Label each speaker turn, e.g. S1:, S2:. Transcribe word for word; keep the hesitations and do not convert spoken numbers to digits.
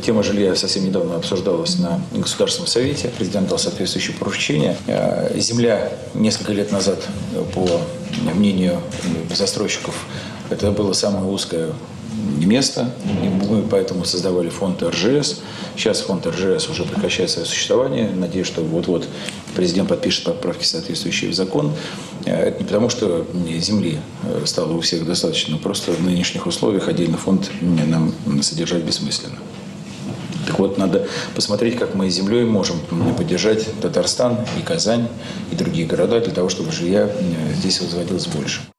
S1: Тема жилья совсем недавно обсуждалась на Государственном совете. Президент дал соответствующее поручение. Земля несколько лет назад, по мнению застройщиков, это было самое узкое место. Мы поэтому создавали фонд эр жэ эс. Сейчас фонд эр жэ эс уже прекращает свое существование. Надеюсь, что вот-вот президент подпишет поправки, соответствующие в закон. Это не потому, что земли стало у всех достаточно, просто в нынешних условиях отдельный фонд нам содержать бессмысленно. Так вот, надо посмотреть, как мы землей можем поддержать Татарстан и Казань и другие города для того, чтобы жилья здесь возводилось больше.